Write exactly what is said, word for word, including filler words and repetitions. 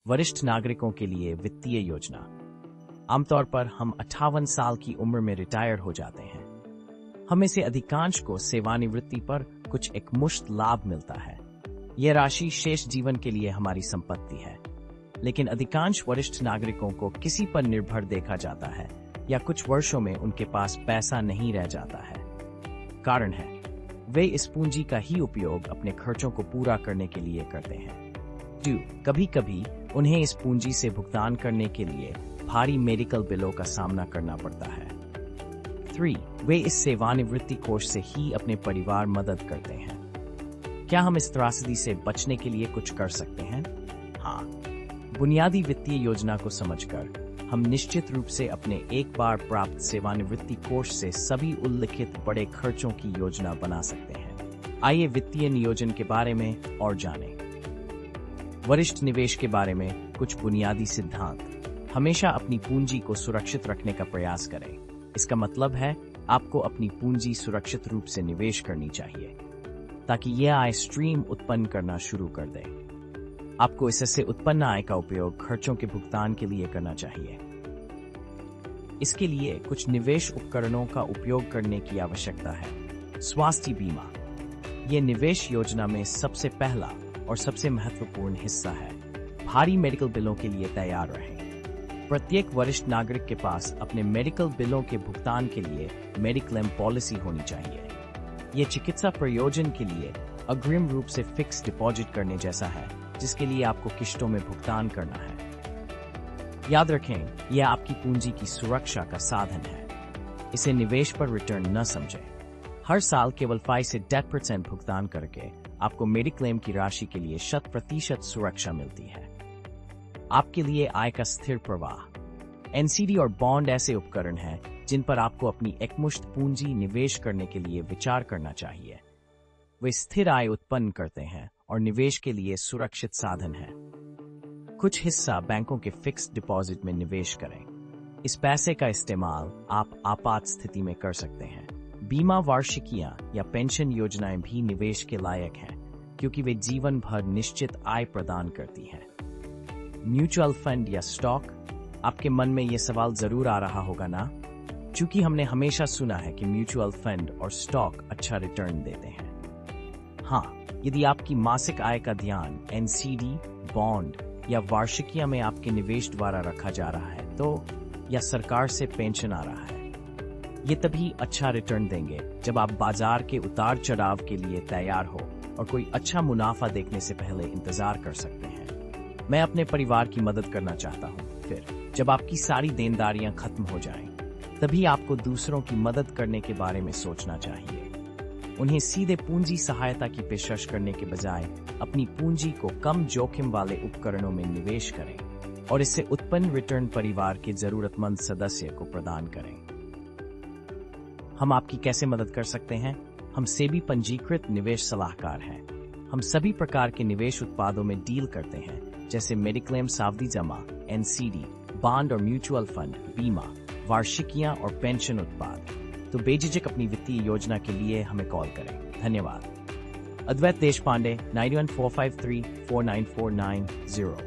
वरिष्ठ नागरिकों के लिए वित्तीय योजना। आमतौर पर हम अट्ठावन साल की उम्र में रिटायर हो जाते हैं। हम में से अधिकांश को सेवानिवृत्ति पर कुछ एकमुश्त लाभ मिलता है। यह राशि शेष जीवन के लिए हमारी संपत्ति है, लेकिन अधिकांश वरिष्ठ नागरिकों को किसी पर निर्भर देखा जाता है या कुछ वर्षों में उनके पास पैसा नहीं रह जाता है। कारण है, वे इस पूंजी का ही उपयोग अपने खर्चों को पूरा करने के लिए करते हैं। दो, कभी कभी उन्हें इस पूंजी से भुगतान करने के लिए भारी मेडिकल बिलों का सामना करना पड़ता है। तीन, वे इस सेवानिवृत्ति कोष से ही अपने परिवार मदद करते हैं। क्या हम इस त्रासदी से बचने के लिए कुछ कर सकते हैं? हाँ, बुनियादी वित्तीय योजना को समझकर हम निश्चित रूप से अपने एक बार प्राप्त सेवानिवृत्ति कोष से सभी उल्लिखित बड़े खर्चों की योजना बना सकते हैं। आइए वित्तीय नियोजन के बारे में और जानें। वरिष्ठ निवेश के बारे में कुछ बुनियादी सिद्धांत। हमेशा अपनी पूंजी को सुरक्षित रखने का प्रयास करें। इसका मतलब है आपको अपनी पूंजी सुरक्षित रूप से निवेश करनी चाहिए ताकि यह आय स्ट्रीम उत्पन्न करना शुरू कर दे। आपको इससे उत्पन्न आय का उपयोग खर्चों के भुगतान के लिए करना चाहिए। इसके लिए कुछ निवेश उपकरणों का उपयोग करने की आवश्यकता है। स्वास्थ्य बीमा यह निवेश योजना में सबसे पहला और सबसे महत्वपूर्ण हिस्सा है। भारी मेडिकल बिलों के लिए तैयार रहें। प्रत्येक वरिष्ठ नागरिक के पास अपने मेडिकल बिलों के भुगतान के लिए मेडिक्लेम पॉलिसी होनी चाहिए। यह चिकित्सा प्रयोजन के लिए अग्रिम रूप से फिक्स डिपॉजिट करने जैसा है, जिसके लिए आपको किश्तों में भुगतान करना है। याद रखें, यह आपकी पूंजी की सुरक्षा का साधन है। इसे निवेश पर रिटर्न न समझें। हर साल केवल पाँच से दस परसेंट भुगतान करके आपको मेडिक्लेम की राशि के लिए शत प्रतिशत सुरक्षा मिलती है। आपके लिए आय का स्थिर प्रवाह। एनसीडी और बॉन्ड ऐसे उपकरण हैं जिन पर आपको अपनी एकमुश्त पूंजी निवेश करने के लिए विचार करना चाहिए। वे स्थिर आय उत्पन्न करते हैं और निवेश के लिए सुरक्षित साधन हैं। कुछ हिस्सा बैंकों के फिक्स्ड डिपॉजिट में निवेश करें। इस पैसे का इस्तेमाल आप आपात स्थिति में कर सकते हैं। बीमा वार्षिकियां या पेंशन योजनाएं भी निवेश के लायक हैं, क्योंकि वे जीवन भर निश्चित आय प्रदान करती हैं। म्यूचुअल फंड या स्टॉक, आपके मन में यह सवाल जरूर आ रहा होगा ना, क्योंकि हमने हमेशा सुना है कि म्यूचुअल फंड और स्टॉक अच्छा रिटर्न देते हैं। हाँ, यदि आपकी मासिक आय का ध्यान एनसीडी, बॉन्ड या वार्षिकियां में आपके निवेश द्वारा रखा जा रहा है तो, या सरकार से पेंशन आ रहा है, ये तभी अच्छा रिटर्न देंगे जब आप बाजार के उतार चढ़ाव के लिए तैयार हो और कोई अच्छा मुनाफा देखने से पहले इंतजार कर सकते हैं। मैं अपने परिवार की मदद करना चाहता हूँ। फिर जब आपकी सारी देनदारियां खत्म हो जाएं, तभी आपको दूसरों की मदद करने के बारे में सोचना चाहिए। उन्हें सीधे पूंजी सहायता की पेशकश करने के बजाय अपनी पूंजी को कम जोखिम वाले उपकरणों में निवेश करें और इससे उत्पन्न रिटर्न परिवार के जरूरतमंद सदस्य को प्रदान करें। हम आपकी कैसे मदद कर सकते हैं? हम सेबी पंजीकृत निवेश सलाहकार हैं। हम सभी प्रकार के निवेश उत्पादों में डील करते हैं, जैसे मेडिक्लेम, सावधि जमा, एनसीडी, बॉन्ड और म्यूचुअल फंड, बीमा, वार्षिकियां और पेंशन उत्पाद। तो बेझिझक अपनी वित्तीय योजना के लिए हमें कॉल करें। धन्यवाद। Advait Deshpande, nine one four five three four nine four nine zero.